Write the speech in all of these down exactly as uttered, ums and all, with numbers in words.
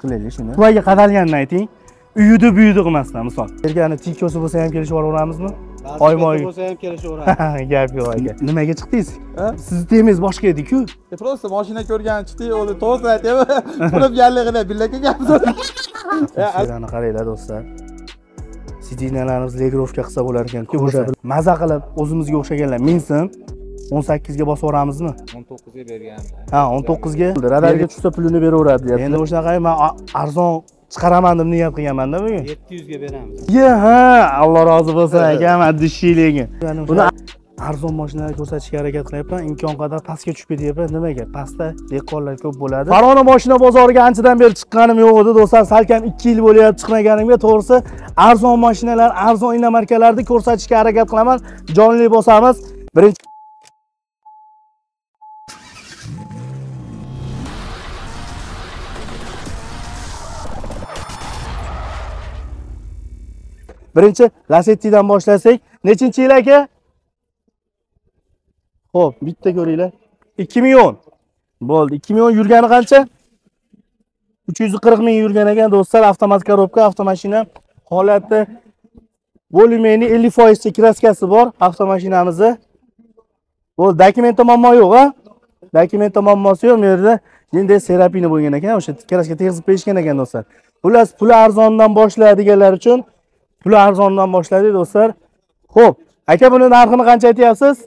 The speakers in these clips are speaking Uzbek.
qilaylik shuni. Voyga qadalganini ayting. Uyudi buyudi qilmasdan misol. Ergani tikkosi bo'lsa ham kelishib olaveramizmi? Oymoy bo'lsa ham kelishaveramiz. Gap yo'q aka. Nimaga chiqdingiz? Sizni temingiz boshqa edi-ku. Просто mashina ko'rgan chiqdik, o'zi to'g'risini aytaymi? Qilib yanlig'ida billaka gap so'radi. Mana qaranglar do'stlar. Sidinalarimiz legrovka qilsa bo'lar ekan-ku. O'sha maza qilib o'zimizga o'xshaganlar minsin. o'n sakkizga bosib yuboramizmi? o'n to'qqizga berganman. Ha, o'n to'qqizga. Radarga tushsa pulini beraveradi deyapti. Endi o'shanaqa men arzon chiqaraman deb niyat qilganman-da bugun. yetti yuzga beramiz. Ya, ha, Alloh rozi bo'lsin aka, madishchiliging. Buni arzon mashinalar ko'rsatishga harakat qilyapman. Imkon qadar pastga tushib ketyapman. Nimaga? Pastda dehqonlar ko'p bo'ladi. Farg'ona mashina bozoriga anchadan beri chiqqanim yo'q edi, do'stlar. Salkam ikki yil bo'lyapti chiqmaganimga. To'g'risi, arzon mashinalar, arzon inomarkalarni ko'rsatishga harakat qilaman. Jonli bo'lsamiz. Birinchi Birinchi Lacetti'dan boshlasak, nechinchi yil aka? Xo'p, bitta ko'ringlar. ikki ming o'n. Bo'ldi. ikki ming o'n yurgani qancha? uch yuz qirq ming yurgan ekan do'stlar, avtomat korobka, avtomashina holati volumeni ellik foiz kraskasi bor avtomashinamizda. Bo'ldi, dokumentda muammo yo'q, ha? Dokumentda muammosi yo'q, bu yerda endi serapini bo'lgan ekan, o'sha kraska tegizib berishgan ekan do'stlar. Xullas, puli arzondan boshlaydiganlar uchun puli arzondan boshladik do'stlar. Xo'p, aka buni narxini qancha aytyapsiz?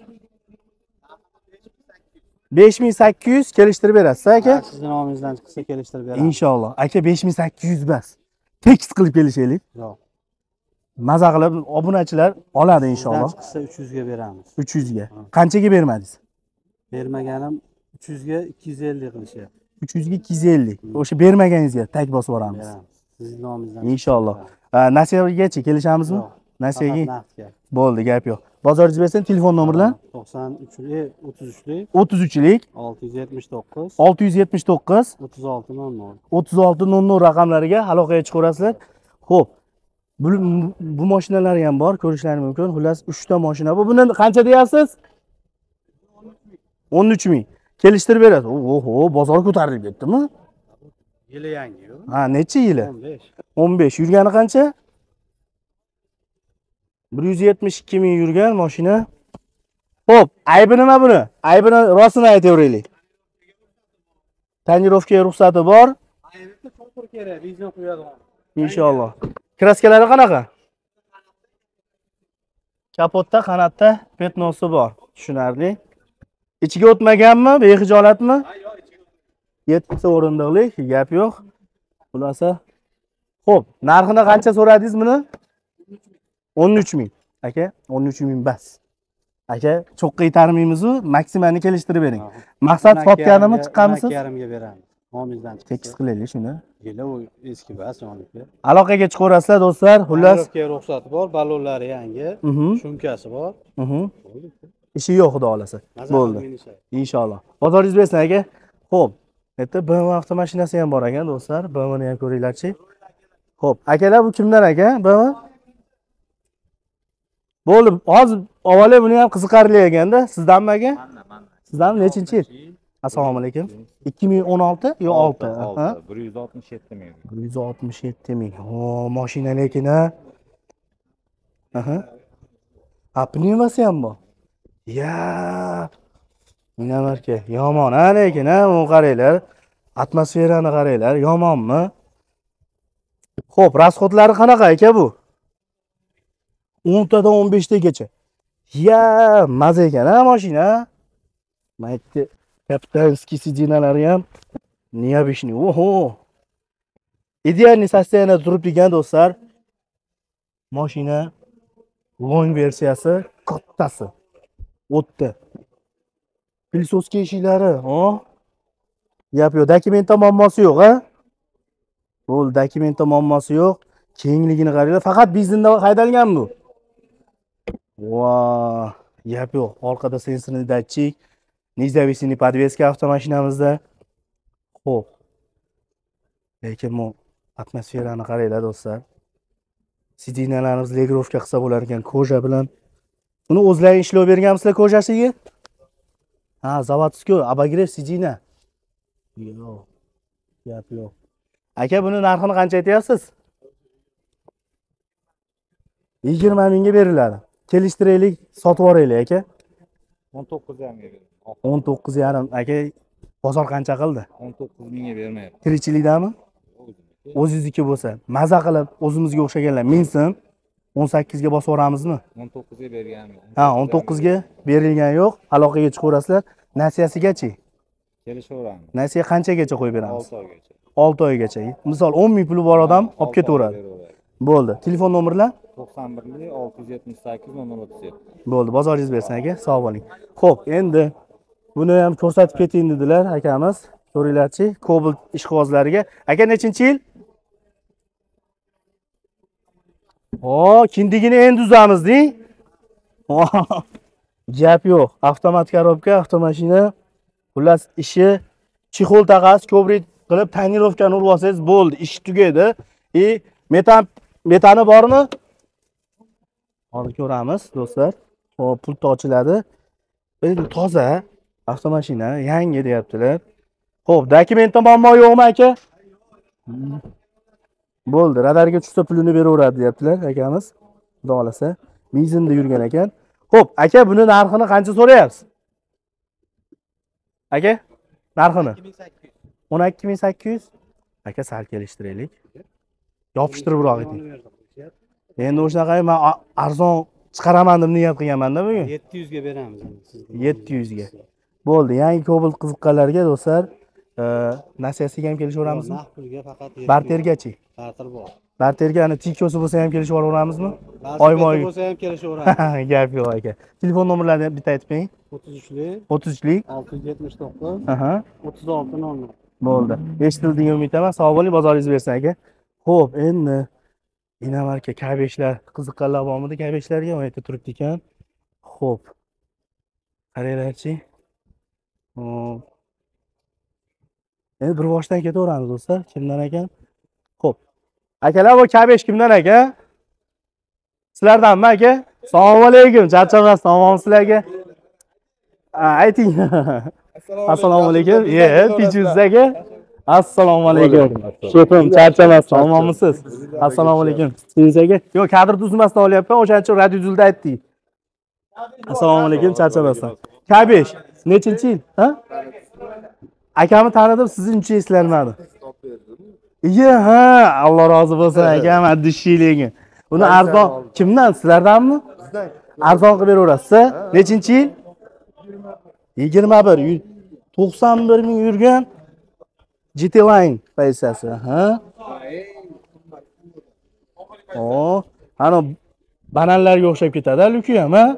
besh ming sakkiz yuz kelishtirib berasiz, aka? Sizning nomingizdan chiqsa kelishtirib beramiz. Inshaalloh. Aka besh ming sakkiz yuz bas. Tekst qilib kelishaylik. Yo'q. Maza qilib obunachilar oladi inshaalloh. Chiqsa uch yuzga beramiz. uch yuzga. Qanchaga bermadingiz? Bermaganim uch yuzga ikki yuz ellik qilishyapti. uch yuzga ikki yuz ellik. O'sha bermaganingizga tag bosib yuboramiz. Sizning nomingizdan. Inshaalloh. Nasiyaga kelishamiz-mi? Nasiyaga. Bo'ldi, gap yo'q. Bozoringiz bersin, telefon nomerlar? to'qson uch o'ttiz uchlik o'ttiz uchlik olti yuz yetmish to'qqiz olti yuz yetmish to'qqiz o'ttiz olti nol nol o'ttiz olti nol nol raqamlariga aloqaga chiqaverasizlar. Xo'p. Bu bu mashinalar ham bor, ko'rishlaringiz mumkin. Xullas uchta mashina bu. Buni qancha deyapsiz? o'n uch ming. Kelishtirib berasiz. Oho, bozor ko'tarilib ketdimi? Yili yangi-ku. Ha, necha yili? o'n besh. o'n besh. Yurgani qancha? bir yuz yetmish ikki ming yurgan mashina. Xo'p, aybi nima buni? Aybini rostini aytaveraylik. Tonirovkaga ruxsati bor. Aybida cho'nqur kerak, biznes qo'yadigan. Inshaalloh. Kraskalari qanaqa? Kapotda, qanotda petnosi bor. Tushunarli. Ichiga o'tmaganmi? Bexijolatmi? yetti o'rindiqlik, gap yo'q. Xulasa. Xo'p, narxini qancha so'radingiz buni? o'n uch ming. Aka, o'n uch ming bas. Aka, cho'qqa yetarmaymiz-ku, maksimumni kelishtirib bering. Maqsad sotganimi, chiqqanmisiz? ikki yarim ga beramiz. Nomingizdan chiqsa. Tekis qilaylik shuni. Yili u eski bas, yoniki. Aloqaga chiqaverasizlar do'stlar. Xullas, Tonirovka ruxsati bor, ballonlari yangi, shumkasi bor. Mhm. Ishi yo'q, xudo xolasa. Bo'ldi. Inshaalloh. Bozoringiz bersin aka. Xo'p. Bitta B M W avtomashinasi ham bor ekan do'stlar. B M W ni ham ko'ringlarchi. Xo'p, akalar bu kimdan aka? B M W? Bo'ldi, hozir avvalo buni ham qiziqarli ekanda. Sizdanmi aka? Sizdanmi? Nechinchi yil? Assalomu alaykum. ikki ming o'n olti yo olti? Ha? bir yuz oltmish yetti ming. bir yuz oltmish yetti ming. O, mashina lekin ha. Aha. Ha, pnevmasi ham bor. Ya. Mina marka, yomon ha lekin ha, bu qaranglar. Atmosferani qaranglar, yomonmi? Xo'p, rasxodlari qanaqa aka bu? o'n tadan o'n besh tagacha. Ya, maza ekan ha mashina. Maytni kapitanskiy sidinalari ham необычный. Oho. Idealniy состоянияda turibdi ekan do'stlar. Mashina long versiyasi, kattasi. O'tdi. Pilsoski eshiklari, ha? Gap yo'q, dokumentda muammosi yo'q, ha? Bo'ldi, dokumentda muammosi yo'q. Kengligini qaranglar, faqat benzinda haydalgan bu. Voy, gap yo'q. Orqada sensorli datchik, независимый подвеска avtomashinamizda. Xo'p. Lekin bu atmosferani qaranglar do'stlar. Sidinalarimiz legrovka qilsa bo'lar ekan, koja bilan. Buni o'zlaring ishlov berganmisizlar kojasiga? Ha, zavodskiy, обогрев sidina. Yo'q. Gap yo'q. Aka buni narxini qancha aytyapsiz? yigirma mingga beriladi. Kelishtiraylik, sotib yuboraylik aka. o'n to'qqiz yarimga berdim. o'n to'qqiz yarim aka. Bozor qancha qildi? o'n to'qqiz mingga bermayapti. Tirikchilikdami? O'zingizniki bo'lsa, maza qilib o'zimizga o'xshaganlar minsin. o'n sakkizga bosib yuboramizmi? o'n to'qqizga berganim. Ha, o'n to'qqizga berilgan yo'q. Aloqaga chiqaverasizlar. Nasiyasigachi? Kelishaveramiz. Nasiya qanchagacha qo'yib beramiz? olti oygacha. olti oygacha. Misol o'n ming puli bor odam olib ketaveradi. Bo'ldi. Telefon nomerlar? to'qson bir olti yuz yetmish sakkiz o'n nol o'ttiz yetti. Bo'ldi, bozoringiz bersin aka. Sog' bo'ling. Xo'p, endi buni ham ko'rsatib keting dedilar akamiz. Ko'ringlarchi, Cobalt ishqibozlariga. Aka nechinchi yil? O, kindigini endi uzamiz-ding. Gap yo'q. Avtomat korobka, avtomashina. Xullas ishi chexol taqasiz, ko'prik qilib tonirovkani urib olsangiz bo'ldi, ish tugaydi. E, metan metani bormi? Hozir ko'ramiz, do'stlar. Xo'p, pult ochiladi. Endi toza avtomashina, yangi deyaptilar. Xo'p, dokumentda muammo yo'qmi aka? Bo'ldi, radarga tushsa pulini beraveradi deyaptilar akamiz. Xudo xolasa, benzinda yurgan ekan. Xo'p, aka buni narxini qancha so'rayapsiz? Aka, narxini o'n ikki ming sakkiz yuz. Aka, sal kelishtiraylik. Yopishtiribroq eting. Endi o'shanaqa men arzon chiqaraman deb niyat qilganman-da bugun. yetti yuz ga beramiz sizga. yetti yuz ga. Bo'ldi, yangi Cobalt qiziqqanlarga do'stlar, nasiyasiga ham kelishaveramizmi? Naqd pulga faqat Bartergachi. barter bor. Barterga ana tikkosi bo'lsa ham kelishib olaveramizmi? Oyma-oy bo'lsa ham kelishaveramiz. Gap yo'q aka. Telefon nomerlarini bitta aytib bering. o'ttiz uchlik o'ttiz uchlik olti yuz yetmish to'qqiz aha o'ttiz olti nol nol. bo'ldi. Eshitildingiz umid qilaman. Sog' bo'ling, bozoringiz bersin aka. Xo'p, endi inamarka kabeshlar, qiziqqanlar bormidi kabeshlarga? O yerda turibdi ekan. Xo'p. Qaranglarchi. Hop. Endi bir boshdan ketaveramiz do'stlar. Kimdan ekan? Xo'p. Akalar, bu kabesh kimdan aka? Sizlardanmi aka? Assalomu alaykum. Charchamasdan omonmi sizlarga? Ayting. Assalomu alaykum. Ye, tinchsiz aka? Assalomu alaykum. Shefim, charchamasdan omonmisiz? Assalomu alaykum. Siz aka? Yo'q, kadrni uzmasdan olyapman. O'shaning uchun radio uzildi aytdik. Assalomu alaykum, charchamasdan. Kabesh, nechinchi yil? Ha? Akamni tanidim, sizinchi eslanmadi. Iya, ha, Alloh rozi bo'lsin akam, addishiyliging. Buni arzon kimdan? Sizlardanmi? Bizdan. Arzon qilib beraverasiz. Nechinchi yil? yigirma bir. to'qson bir ming yurgan G T Line paysasi, ha? O, ana bananlarga o'xshab ketadi, Luki ham, ha?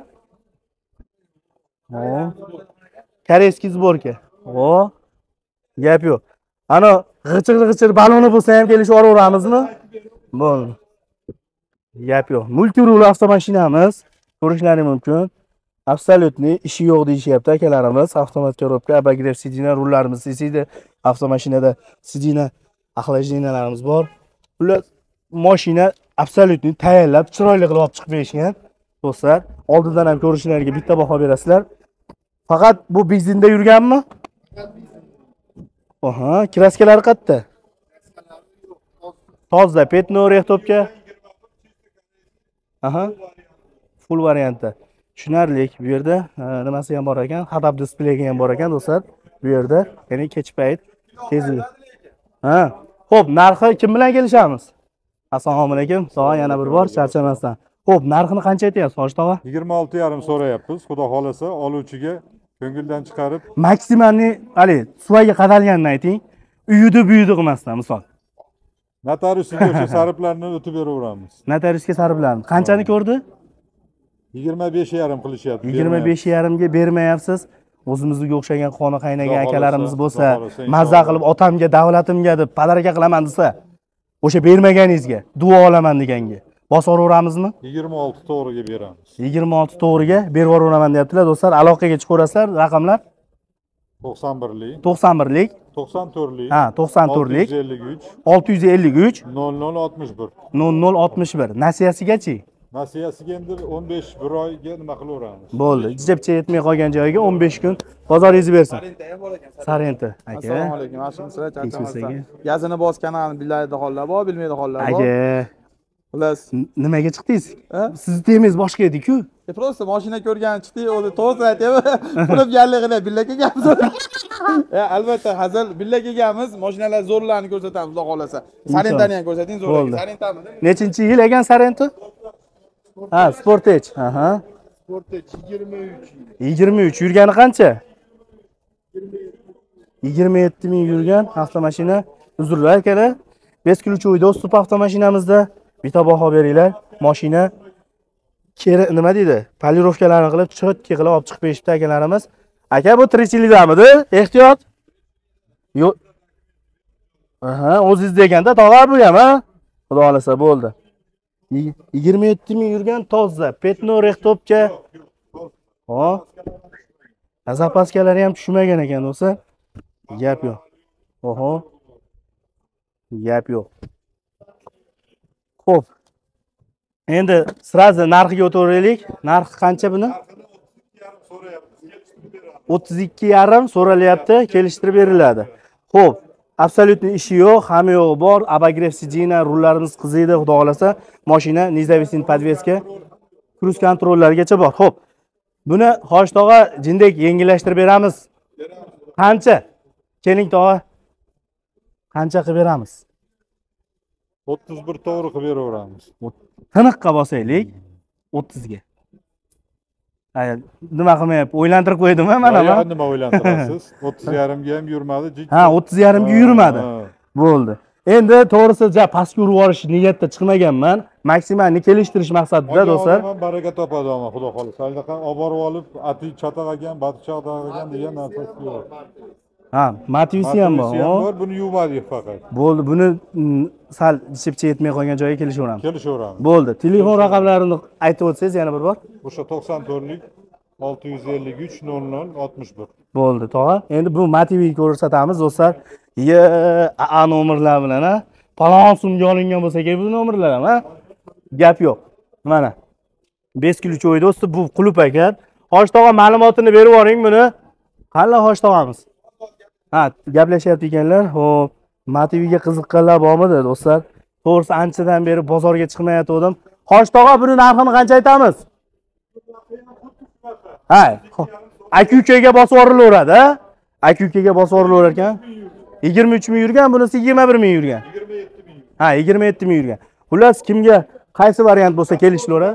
O. Koreyskiy sborka. O. Gap yo'q. Ana g'ichir-g'ichir baloni bo'lsa ham kelishib olaveramizmi? Bo'ldi. Gap yo'q. Multirul avtomashinamiz ko'rishlaringiz mumkin. Absolutni ishi yo'q deyishyapti akalarimiz. Avtomat korobka, abagrev sidina rullarimiz sisiydi. Avtomashinada sidina axlajinalarimiz bor. Ular mashina absolutni tayyorlab, chiroyli qilib olib chiqib berishgan. Do'stlar, oldindan ham ko'rishlaringizga bitta baho berasizlar. Faqat bu benzinda yurganmi? Aha, kraskalari qayerda? Toza, petno rehtopka. Aha. Full variantda. Tushunarlik. Bu yerda nimasi ham bor ekan? Hadab displeyga ham bor ekan, do'stlar. Bu yerda, ya'ni kech payt tezlik. Ha. Xo'p, narxi kim bilan kelishamiz? Assalomu alaykum. Sog' yana bir bor charchamasdan. Xo'p, narxini qancha aytyapsiz, Hoji tog'a? yigirma olti yarim so'rayapmiz. Xudo xolasa oluvchiga ko'ngildan chiqarib Maksimalni, hali suvaga qadalganini ayting. Uyudi buyudi qilmasdan, misol. notariusga o'sha sariflarni o'tib beraveramiz. Notariusga sariflarni qanchani ko'rdi? yigirma besh yarim qilishyapti. yigirma besh yarim ga bermayapsiz. O'zimizga o'xshagan qoni qaynagan Xudo akalarimiz xolasa, bo'lsa, Xudo xolasa, mazza inshaalloh. qilib otamga, davlatimga deb podarka qilaman desa, o'sha bermaganingizga duo olaman deganga bosib yuboramizmi? yigirma olti to'g'riga beramiz. yigirma olti to'g'riga berib yuboraman deyaptilar. Do'stlar, aloqaga chiqaverasizlar. Raqamlar to'qson birlik, to'qson birlik, to'qson to'rtlik, ha, to'qson to'rtlik, olti yuz ellik uch, olti yuz ellik uch, nol nol oltmish bir. nol nol oltmish bir. Nasiyasigachi? Nasiyasiga endi o'n besh bir oyga nima qilaveramiz? Bo'ldi. Jibcha yetmay qolgan joyiga o'n besh kun bozoringizni bersin. Sarenta ham bor ekan. Sarenta aka. Assalomu alaykum. Yaxshimisiz? Tinchmisiz aka? Gazini bos kanalini bilmaydi hollar bor, bilmaydi hollar bor. Aka, Xullas. n- nimaga chiqdingiz? Ha? Sizni temangiz boshqa edi-ku. E, Prosta mashina ko'rgan chiqdi, o'zi to'g'ri aytyapti. Pulib yanlig'ida billa kelganmiz. E, albatta hazil billa kelganmiz, mashinalar zo'rlarni ko'rsatamiz, xudo xolasa. Sarentani ham ko'rsating, zo'r. Bo'ldi. Sarentamidi? Nechinchi yil ekan Sarento? Ha, Sportage. Aha. Sportage yigirma uch yil. yigirma uch. Yurgani qancha? yigirma yetti ming yurgan avtomashina. Uzrlar akalar. besh kilo cho'y do'stib avtomashinamizda bitta baho beringlar. Mashina keri nima deydi? Polirovkalarini qilib, chotki qilib olib chiqib berishdi akalarimiz. Aka bu tirikchilikdamidi? Ehtiyot. Yo'q. Aha, o'zingiz deganda tog'a bu ham, ha? Xudo xolasa bo'ldi. yigirma yetti ming yurgan toza, petno rehtopga. Ho. Zapaskalari ham tushmagan ekan do'stlar. Gap yo'q. Oho. Gap yo'q. Xo'p. Endi sirazi narxiga o'taylik. Narxi qancha buni? o'ttiz ikki yarim so'ralyapti, kelishtirib beriladi. Xo'p, absolyutni ishi yo'q, hamma yo'g'i bor. Abagrev sidina, rullarimiz qiziydi, xudo xolasa. Mashina nizavisiy podveska, kruz kontrollarigacha bor. Xo'p. Buni Xo'sh tog'a jindek yengillashtirib beramiz. Qancha? Keling tog'a. Qancha qilib beramiz? o'ttiz bir to'g'ri qilib beraveramiz. Tiniqqa bosaylik. o'ttiz ga. Ay, nima qilmayapti? O'ylantirib qo'ydim mana Voy, men. nima o'ylantirasiz? o'ttiz yarim ga ham yurmadi. jik- Ha, o'ttiz yarim ga yurmadi. Ha. Bo'ldi. Endi to'g'risi ja pastga urib yuborish niyatda chiqmaganman. Maksimalni kelishtirish maqsadida Olgan do'stlar. odam ham baraka topadi ama xudo xolasa. Aldaqa olib borib olib, ati chatag'agan, bati chatag'agan degan narsasi yo'q. Ha, motivisi ham bor. Motivasi ham bor, buni yuvmadik faqat. Bo'ldi, buni mm, sal chipcha yetmay qolgan joyiga kelishaveramiz. Kelishaveramiz. Bo'ldi. Telefon raqamlarini aytib o'tsangiz yana bir bor. O'sha to'qson to'rtlik olti yuz ellik uch nol nol oltmish bir. Bo'ldi, tog'a. Endi bu motiviy ko'rsatamiz do'stlar. Ye, a nomerlar bilan, ha. Palon sumga olingan bo'lsa kerak bu nomerlar ham, ha. Gap yo'q. Mana. besh kilo cho'y do'sti, bu qulub ekan. Xo'sh tog'a ma'lumotini berib yuboring buni. Qanday Xo'sh tog'amiz? Ha, gaplashyapti ekanlar. Xo'p, motiviga qiziqqanlar bormidi do'stlar? To'g'risi anchadan beri bozorga chiqmayotgandim. Xo'sh tog'a buni narxini qancha aytamiz? Ha, aka ukaga bosib yuborilaveradi, ha? Aka ukaga bosib yuborilar ekan. yigirma uch ming yurgan, bunisi yigirma bir ming yurgan. yigirma yetti ming. Ha, yigirma yetti ming yurgan. Xullas kimga qaysi variant bo'lsa kelishlaveradi?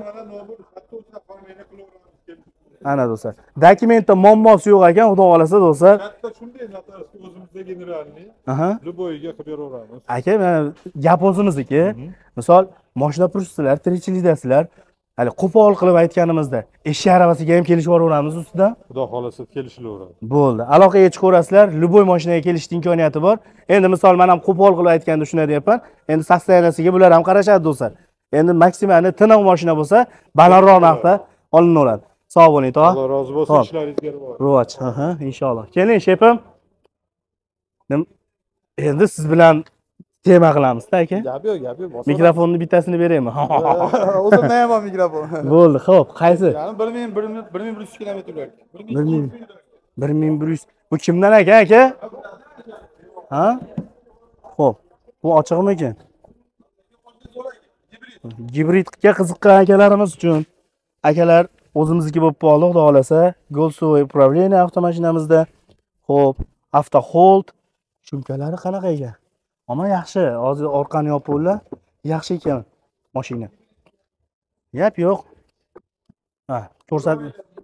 Ana do'stlar. Dokumentda muammosi yo'q ekan, xudo xolasa do'stlar. Katta shunday natarski o'zimizda generalniy. Aha. Luboyga qilib beraveramiz. Aka, mana gap o'zimizniki. Misol, mashina pursizlar, tirikchilikdasizlar. Hali qo'pol qilib aytganimizda, eshak aravasiga ham kelishib yuboramiz ustidan. Xudo xolasa kelishaveradi. Bo'ldi. Aloqaga chiqaverasizlar, luboy mashinaga kelishning imkoniyati bor. Endi misol men ham qo'pol qilib aytganda shunday deyapman. Endi sostoyaniyasiga bular ham qarashadi do'stlar. Endi maksimalni tiniq mashina bo'lsa, balandroq narxda olinaveradi. Sog' bo'ling, tog'a. Alloh rozi bo'lsin, Xo'p. ishlaringizga rivoj. Rivoj, aha, inshaalloh. Keling, shepim. Nim- Endi siz bilan tema qilamiz-da, aka. Gap yo'q, gap yo'q. bosib Mikrofonni bittasini beraymi? olaman. O'zimda ham bor mikrofon. Bo'ldi, xo'p, qaysi? Ya'ni bir ming bir ming bir ming bir yuz kilometr yo'l. bir ming bir ming bir yuz. Bu kimdan aka, aka? Ha? Xo'p, bu ochiqmi-ekan? Gibridga qiziqqan akalarimiz uchun. Akalar o'zimizniki bo'lib qoldi, xudo xolasa. Golsoy управление avtomashinamizda. Xo'p, avto hold shumkalari qanaqa ekan? Ama yaxshi, hozir orqani yopuvlar. Yaxshi ekan mashina. Gap yo'q. Ha, ko'rsat.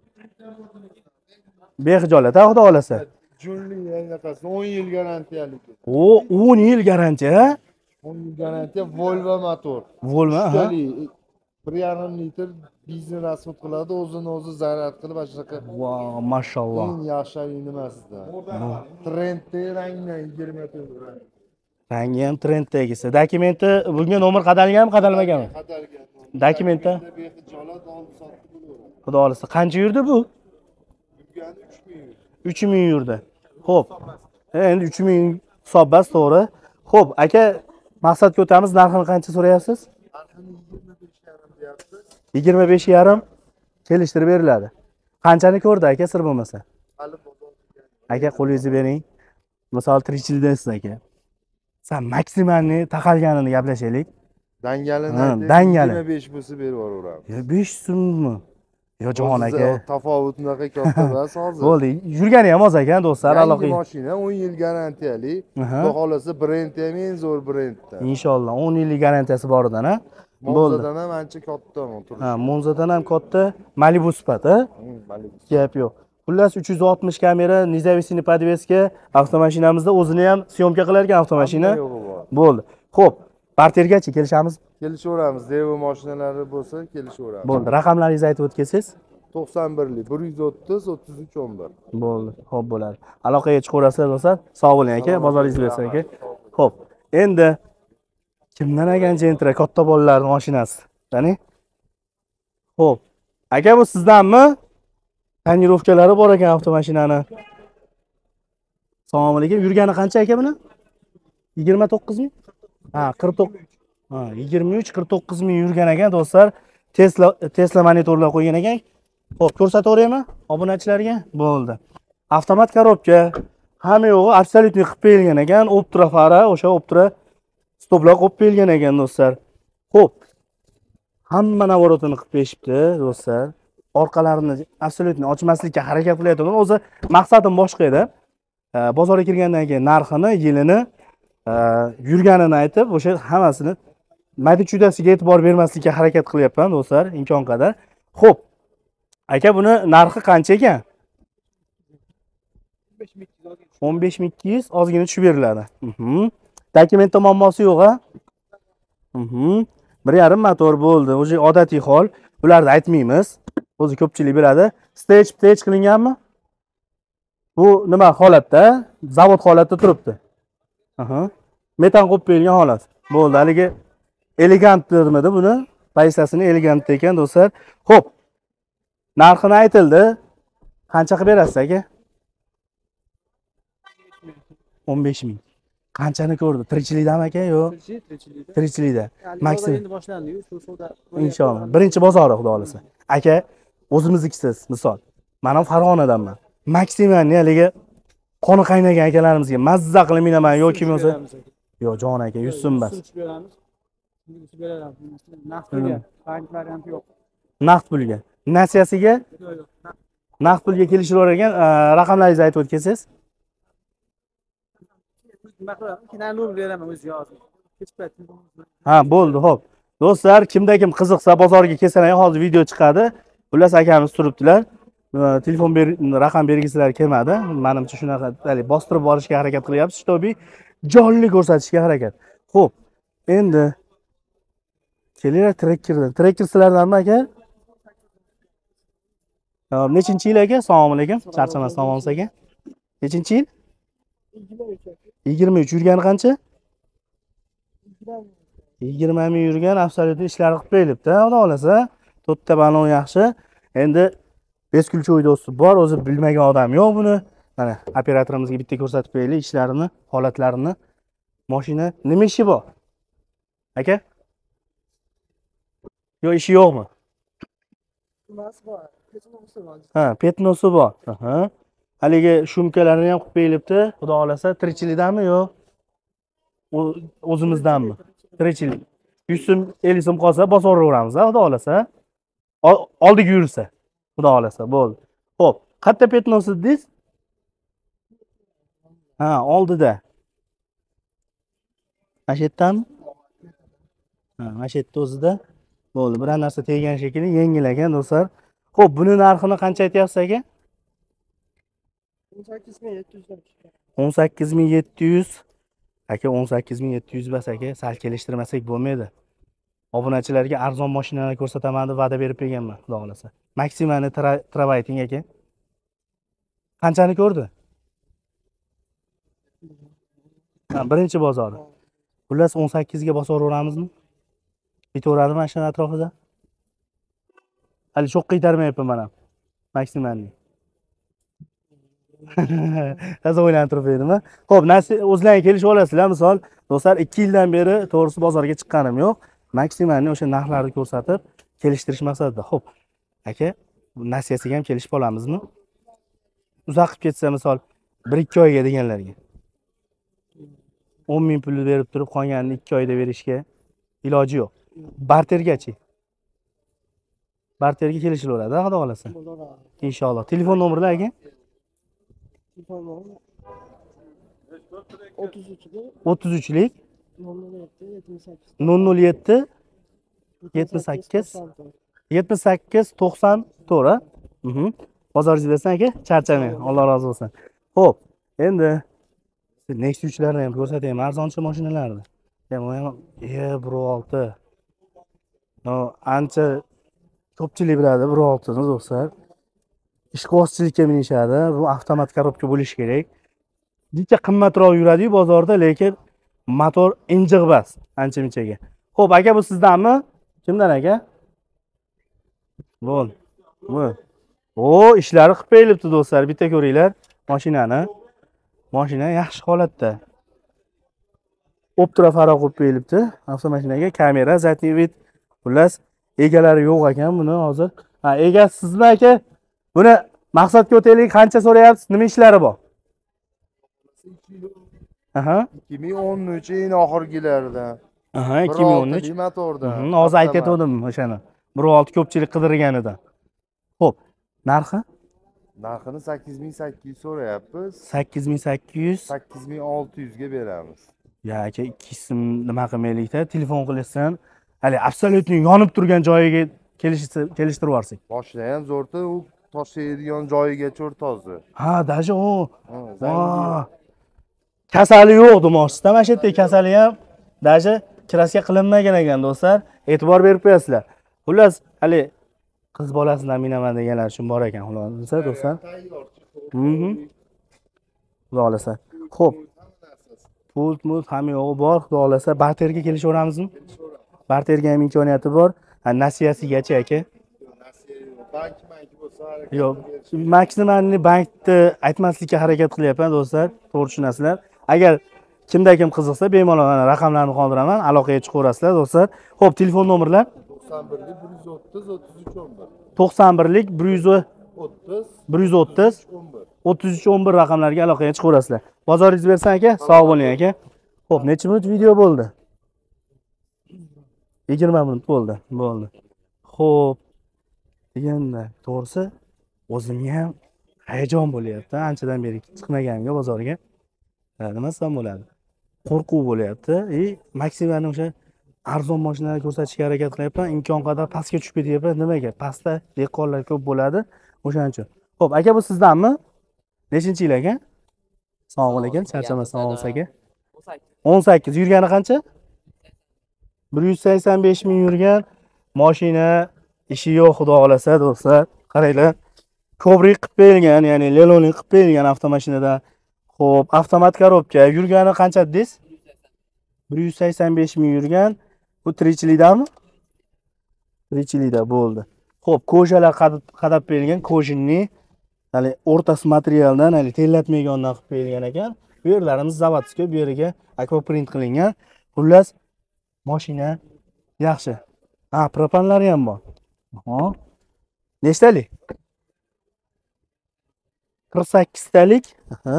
Bexijolat, ha, xudo xolasa. Junli yanaqasi o'n yil garantiyali. O, o'n yil garantiya, ha? o'n yil garantiya Volvo motor. Volvo, ha. Ustali, bir yarim litr benzin rasxod qiladi, o'zini o'zi zaryad qilib shunaqa. Wow, mashalloh. Eng yaxshi nimasidan. Trendda rangdan yigirma to'rt rang. Rangi ham trenddagisi. Dokumenti bunga nomer qadalganmi, qadalmaganmi? Qadalgan. Dokumentda Bexijolat olib sotib bo'laveradi. xudo xolasa qancha yurdi bu? Yurgani uch ming. uch ming yurdi. Xo'p. Endi uch ming hisobbas to'g'ri. Xo'p, aka, maqsadga o'tamiz. Narxini qancha so'rayapsiz? Narxini yigirma besh yarim deyapti. yigirma besh yarim kelishtirib beriladi. Qanchani ko'rdi aka, sir bo'lmasa? hali bozor Aka, qo'lingizni bering. Misol tirikchilikdasiz aka. Sen maksimalni taqalganini gaplashaylik. dangalini Ha, aytaylik, dangali. yigirma besh bo'lsa berib yuboraveramiz. Ya besh so'mmi? Yo jahon aka. Tafovut unaqa katta emas hozir. Bo'ldi. Yurgani ham oz ekan do'stlar, Yangi aloqa. mashina o'n yil garantiyali. Aha. Xudo xolasa brend ham eng zo'r brendda. Inshaalloh o'n yillik garantiyasi bor edan, ha? Bo'ldi. Monzadan ham ancha katta motor. Ha, Monzadan ham katta Malibu sifat, ha? Gap yo'q. Xullas uch yuz oltmish kamera, независимый подвеска, avtomashinamizda o'zini ham syomka qilar ekan avtomashina. Bo'ldi. Xo'p, partergacha kelishamiz. Kelishaveramiz. Devo mashinalari bo'lsa kelishaveramiz. Bo'ldi. Raqamlaringizni aytib o'tgansiz? to'qson birlik bir yuz o'ttiz o'ttiz uch o'n bir. Bo'ldi. Xo'p bo'ladi. Aloqaga chiqaverasizlar do'stlar. Sog' bo'ling aka, bozoringiz bersin aka. Xo'p. Endi kimdan ekan Gentra katta bolalarning mashinasi? Qani? Xo'p. Aka, bu sizdanmi? Tonirovkalari bor ekan avtomashinani. Assalomu alaykum. Yurgani qancha aka buni? yigirma to'qqiz ming? Ha, qirq to'qqiz. Ha, yigirma uch qirq to'qqiz ming yurgan ekan do'stlar. Tesla Tesla monitorlar qo'ygan ekan. Xo'p, ko'rsataveraymi obunachilarga? Bo'ldi. Avtomat korobka, hamma yo'g'i absolyutni qilib qo'yilgan ekan. Optra fara, o'sha Optra stoplar qo'yib qo'yilgan ekan do'stlar. Xo'p. Hamma navorotini qilib qo'yishibdi do'stlar. Orqalarini absolyutni ochmaslikka harakat qilyapman. O'zi maqsadim boshqa edi. Bozorga kirgandan keyin narxini, yilini, yurganini aytib, o'sha hammasini madi-chudasiga e'tibor bermaslikka harakat qilyapman do'stlar, imkon qadar. Xo'p. Aka, buni narxi qancha ekan? o'n besh ming ikki yuz ozgina tushib beriladi. Mhm. Dokumentda muammosi yo'q, ha? Mhm. bir yarim motor bo'ldi. O'zi odatiy hol. Bularni aytmaymiz. O'zi ko'pchilik biladi. Stage stage qilinganmi? Bu nima holatda? Zavod holatda turibdi. Aha. Metan qo'yib qo'yilgan holat. Bo'ldi. Haligi elegant dermidi buni? Paysasini elegant ekan do'stlar. Xo'p. Narxini aytildi. Qancha qilib berasiz aka? o'n besh ming. Qanchani ko'rdi? Tirikchilikdami aka, yo'q? Tirikchilikda. Tirikchilikda. Maksim. Endi boshlandi-yu, shu savdo. Inshaalloh. Birinchi bozori xudo xolasa. Aka, o'zimiznikisiz, misol. Men ham Farg'onadanman. Maksimalni haligi qoni qaynagan akalarimizga mazza qilib minaman yoki bo'lsa. Yo'q, jon aka, yuz so'm bas. beramiz. Naqd pulga, bank varianti yo'q. Naqd pulga. Nasiyasiga Yo'q, yo'q. naqd pulga kelishavergan raqamlaringizni aytib o'tgansiz. Nima qilaman? Kinalur beraman o'zi yozib. Kech payt. Ha, bo'ldi, xo'p. Do'stlar, kimda kim qiziqsa bozorga kelsa, hozir video chiqadi. Xullas akamiz turibdilar. Telefon ber, raqam belgisilari kelmadi. Menimcha shunaqa hali bostirib borishga harakat qilyapmiz, shtobi jonli ko'rsatishga harakat. Xo'p. Endi kelinglar trekkerdan. Trekker sizlardanmi aka? Nechinchi yil aka? Assalomu alaykum. Charchamasdan olsa aka. Nechinchi yil? yigirma uch. Yurgani qancha? yigirma ming yurgan, absolyutni ishlar qilib qo'yilibdi, xudo xolasa. To'rtta balon yaxshi. Endi beskulcho'y do'sti bor, o'zi bilmagan odam yo'q buni. Mana operatorimizga bitta ko'rsatib qo'yaylik ishlarini, holatlarini. Mashina nima ishi bor? Aka? Yo'q, ishi yo'qmi? Ha, petnosi bor. Aha. Haligi shumkalarni ham qilib qo'yilibdi. Xudo xolasa, tirikchilikdami yo'q? O'zimizdanmi? Tirikchilik. yuz so'm, ellik so'm qolsa bosoraveramiz, xudo xolasa. Oldiga yursa, xudo xolasa, bo'ldi. Xo'p, qayerda petnosi dedingiz? Ha, oldida. Mana shu yerdami? Ha, mana shu yerda o'zida. Bo'ldi, bir narsa teggan shekilli, yengil ekan do'stlar. Xo'p, buni narxini qancha aytyapsiz aka? o'n sakkiz ming yetti yuz. Aka, o'n sakkiz ming yetti yuz bas aka, sal kelishtirmasak bo'lmaydi. Obunachilarga arzon mashinalar ko'rsataman deb va'da berib qo'yganman, xudo xolasa. Maksimalni travayting aka. Qanchani ko'rdi? Ha, birinchi bozori. Xullas o'n sakkiz ga bosaveramizmi? Bitaveradimi mashina atrofida? Hali cho'q qaytarmayapman men ham. Maksimalni. Taza o'ylanib turib edimmi? Xo'p, o'zlaringiz kelishib olasizlar. Misol, do'stlar ikki yildan beri to'g'risi bozorga chiqqanim yo'q. Maksimalni o'sha narxlarni ko'rsatib, kelishtirish maqsadida. Xo'p, aka, bu nasiyasiga ham kelishib olamizmi? Uzoq qilib ketsa, misol bir ikki oyga deganlarga. o'n ming pul berib turib, qolganini ikki oyda berishga iloji yo'q. Bartergachi? Barterga kelishilaveradi, xudo xolasa. Inshaalloh. Telefon nomerlar aka? Telefon nomeri o'ttiz uchlik o'ttiz uchlik nol nol yetti yetmish sakkiz nol nol yetti yetmish sakkiz yetmish sakkiz to'qson to'rt. Mhm. Bozoringiz bersin aka, charchamang. Alloh rozi bo'lsin. Xo'p, endi Nexus'larni ham ko'rsataymi, arzoncha mashinalarni. Ham u ham E bir olti. No, ancha ko'pchilik biladi bir olti ni do'stlar. Ishqibozchilikka minishadi. Bu avtomat korobka bo'lishi kerak. Juda qimmatroq yuradi bozorda, lekin motor injiq bas, ancha-munchaga. Xo'p, aka bu sizdanmi? Kimdan aka? Bo'l. Bo'l. O, ishlari qilib qo'yilibdi do'stlar. Bitta ko'ringlar mashinani. Mashina yaxshi holatda. Optra farq qo'yib qo'yilibdi. Avtomashinaga kamera, zadniy vid. Xullas, egalari yo'q ekan buni hozir. Ha, egasi sizmi aka? Buni maqsadga o'taylik, qancha so'rayapsiz? Nima ishlari bor? Aha. ikki ming o'n uch yil oxirgilaridan. Aha, ikki ming o'n uch. motordan. Mhm, hozir aytgandim o'shani. bir olti ko'pchilik qidirganidan. Xo'p, narxi? Narxini sakkiz ming sakkiz yuz so'rayapmiz. sakkiz ming sakkiz yuz. sakkiz ming olti yuz ga beramiz. Ya aka, ikkisim nima qilmaylikda, telefon qilishsan, hali absolyutni yonib turgan joyiga kelishtirib yuborsak. Boshida ham zo'rda, u toshlaydigan joyigacha o'rtozi. Ha, dashi o. Ha, zangi. Kasali yo'q demoqchisiz. Mana shu yerda kasali ham dashi kraska qilinmagan ekan do'stlar. E'tibor berib qo'yasizlar. Xullas, hali qiz bolasidan minaman deganlar uchun bor ekan, xullas do'stlar. Mhm. Xudo xolasa. Xo'p. Pult, mult hamma yo'g'i bor, xudo xolasa. Barterga kelishaveramizmi? Barterga ham imkoniyati bor. Nasiyasigacha aka. Bank bank bo'lsa harakat. Yo'q, maksimalni bankni aytmaslikka harakat qilyapman do'stlar. To'g'ri tushunasizlar. Agar kimda kim qiziqsa, bemalol raqamlarni qoldiraman, aloqaga chiqaverasizlar do'stlar. Xo'p, telefon nomerlar? to'qson birlik bir yuz o'ttiz o'ttiz uch o'n bir. to'qson birlik bir yuz o'ttiz bir yuz o'ttiz o'n bir. o'ttiz uch o'n bir raqamlarga aloqaga chiqaverasizlar. Bozoringiz bersin aka, sog' bo'ling aka. Xo'p, necha minut video bo'ldi? yigirma minut bo'ldi. Bo'ldi. Xo'p. Deganda, to'g'risi o'zimga ham hayajon bo'lyapti. Anchadan beri chiqmaganimga bozorga. Nima desam bo'ladi? Qo'rquv bo'lyapti. E, maksimalni o'sha arzon mashinalar ko'rsatishga harakat qilyapman. Imkon qadar pastga tushib ketyapman. Nimaga? Pastda dehqonlar ko'p bo'ladi. O'shaning uchun. Xo'p, aka bu sizdanmi? Nechinchi yil aka? Sog' bo'ling, charchamasdan olsa aka. o'n sakkiz. Yurgani qancha? bir yuz sakson besh ming yurgan mashina, ishi yo'q, xudo xolasa do'stlar. Qaranglar. Kobrik qilib qo'yilgan, ya'ni leloning qilib qo'yilgan avtomashinada. Xo'p, avtomat korobka. Yurgani qancha dedingiz? bir yuz sakson besh ming yurgan. Bu tirikchilikdami? Tirikchilikda bo'ldi. Xo'p, ko'jalar qadab qo'yilgan, kojinni, hali o'rtasi materialdan, hali tellatmagandan qilib qo'yilgan ekan. Bu yerlarimiz zavodskiy, bu yeriga akvaprint qilingan. Xullas, mashina yaxshi. Ha, propanlari ham bor. Aha. Nechtalik? qirq sakkiz talik. Aha.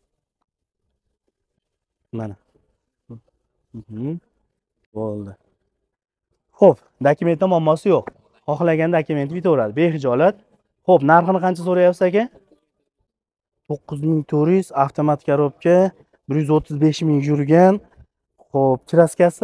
Mana. Mhm. Bo'ldi. Xo'p, dokumentda muammosi yo'q. Xohlagan dokumenti bitaveradi, bexijolat. Xo'p, narxini qancha so'rayapsiz aka? to'qqiz ming to'rt yuz, avtomat korobka, bir yuz o'ttiz besh ming yurgan. Xo'p, kraskasi?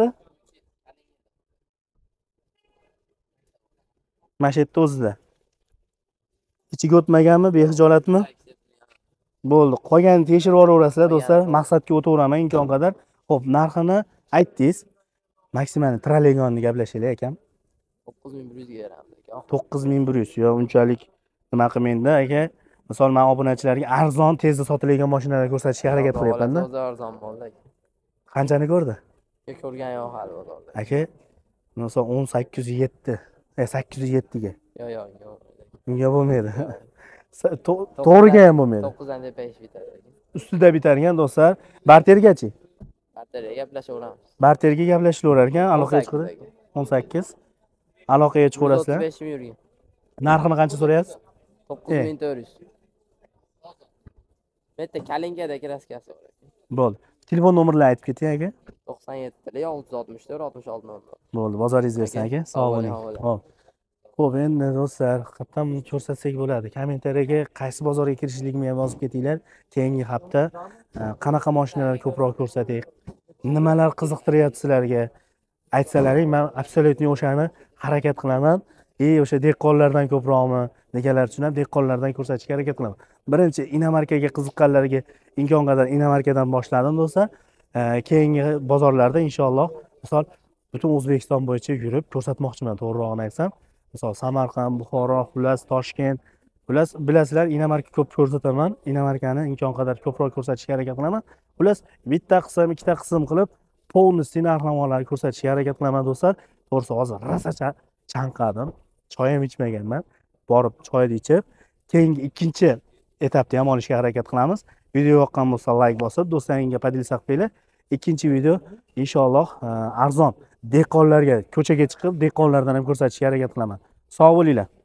Mana shu yerda o'zida. Ichiga o'tmaganmi, bexijolatmi? Bo'ldi. Qolganini tekshirib olaverasizlar do'stlar. Maqsadga o'taveraman imkon qadar. Xo'p, narxini aytdingiz. Maksimalni trallegonni gaplashaylik akam. to'qqiz ming bir yuz ga beramiz aka. to'qqiz ming bir yuz. Yo, unchalik nima qilmaydi aka. Misol, men obunachilarga arzon, tezda sotiladigan mashinalar ko'rsatishga harakat qilyapman-da. Hozir arzon bo'ldi aka. Qanchani ko'rdi? Ko'rgan yo'q hali bozorda. Aka, misol o'n sakkiz yuz yetti. E, sakkiz yuz yetti ga. Yo'q, yo'q, yo'q. Unga bo'lmaydi. To'g'riga ham bo'lmaydi. to'qqizdan deb besh bitadi aka. Ustida bitargan do'stlar. Bartergachi? Barterga gaplashaveramiz. Barterga gaplashilaverar ekan, aloqaga chiqadi. o'n sakkiz. aloqaga chiqaverasizlar. o'ttiz besh ming yurgan. Narxini qancha so'rayapsiz? to'qqiz ming to'rt yuz. Bu yerda Kalinkada kraskasi bor. Bo'ldi. Telefon nomerlarini aytib keting aka. to'qson yetti olti yuz oltmish to'rt oltmish olti nol nol. Bo'ldi, bozoringiz bersin aka. Sog' bo'ling. Hop. Xo'p, endi do'stlar, qayerdan ko'rsatsak bo'ladi? Kommentariyaga qaysi bozorga kirishligimni ham yozib ketinglar. Keyingi hafta e, qanaqa mashinalar ko'proq ko'rsating, nimalar qiziqtiryapti sizlarga aytsalaring, men absolyutni o'shani harakat qilaman. E, o'sha dehqonlardan ko'proqmi deganlar uchun ham dehqonlardan ko'rsatishga harakat qilaman. Birinchi Inamarkaga qiziqqanlarga imkon qadar Inamarkadan boshladim do'stlar. E, keyingi bozorlarda inshaalloh, misol butun O'zbekiston bo'yicha yurib ko'rsatmoqchiman, to'g'rirog'ini aytsam. Misol Samarqand, Buxoro, xullas Toshkent, xullas bilasizlar, Inamarka ko'p ko'rsataman. Inamarkani imkon qadar ko'proq ko'rsatishga harakat qilaman. Xullas bitta qism, ikkita qism qilib полностью narx-navolarni ko'rsatishga harakat qilaman do'stlar. To'g'risi hozir rosa chanqadim. Choy ham ichmaganman. Borib choyni ichib, keyingi ikkinchi etapda ham olishga harakat qilamiz. Video yoqqan bo'lsa like bosib, do'stlaringizga podilsa qilinglar. Ikkinchi video inshaalloh arzon dehqonlarga ko'chaga chiqib, dehqonlardan ham ko'rsatishga harakat qilaman. Sog' bo'linglar.